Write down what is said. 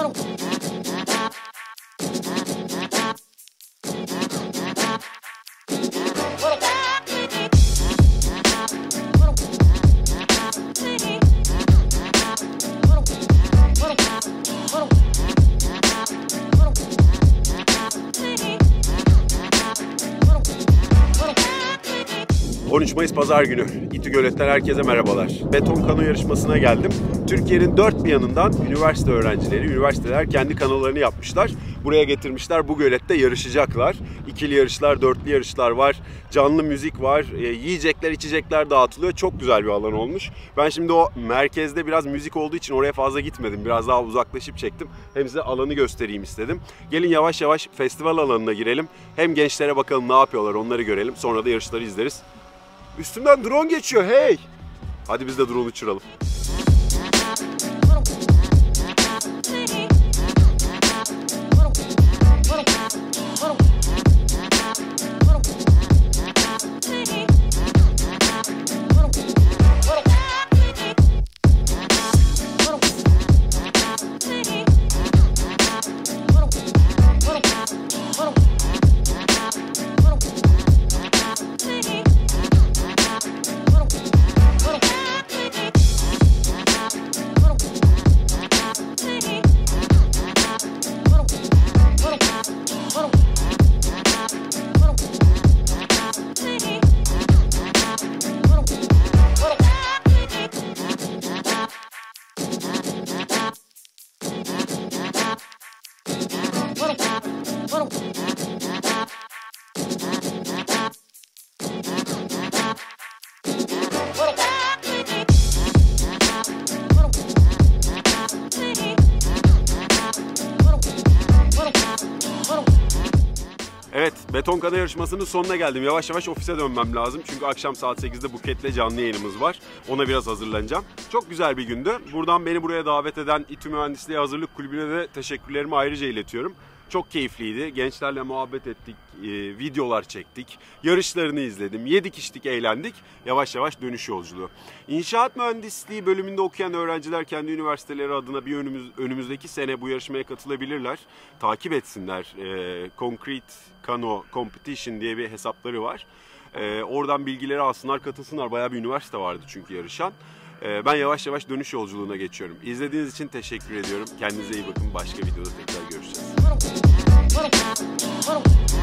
Mayıs Pazar günü İTÜ Gölet'ten herkese merhabalar. Beton kano yarışmasına geldim. Türkiye'nin dört bir yanından üniversite öğrencileri, üniversiteler kendi kanolarını yapmışlar. Buraya getirmişler, bu gölette yarışacaklar. İkili yarışlar, dörtlü yarışlar var, canlı müzik var, yiyecekler, içecekler dağıtılıyor. Çok güzel bir alan olmuş. Ben şimdi o merkezde biraz müzik olduğu için oraya fazla gitmedim. Biraz daha uzaklaşıp çektim. Hem size alanı göstereyim istedim. Gelin yavaş yavaş festival alanına girelim. Hem gençlere bakalım ne yapıyorlar, onları görelim. Sonra da yarışları izleriz. Üstümden drone geçiyor, hey! Hadi biz de drone uçuralım. Evet, beton kano yarışmasının sonuna geldim. Yavaş yavaş ofise dönmem lazım. Çünkü akşam saat 8'de Buket'le canlı yayınımız var. Ona biraz hazırlanacağım. Çok güzel bir gündü. Buradan beni buraya davet eden İTÜ Mühendisliği Hazırlık Kulübü'ne de teşekkürlerimi ayrıca iletiyorum. Çok keyifliydi. Gençlerle muhabbet ettik, videolar çektik, yarışlarını izledim, yedik içtik, eğlendik. Yavaş yavaş dönüş yolculuğu. İnşaat Mühendisliği bölümünde okuyan öğrenciler kendi üniversiteleri adına bir önümüzdeki sene bu yarışmaya katılabilirler. Takip etsinler. Concrete Cano Competition diye bir hesapları var. Oradan bilgileri alsınlar, katılsınlar. Bayağı bir üniversite vardı çünkü yarışan. Ben yavaş yavaş dönüş yolculuğuna geçiyorum. İzlediğiniz için teşekkür ediyorum. Kendinize iyi bakın. Başka videoda tekrar görüşeceğiz.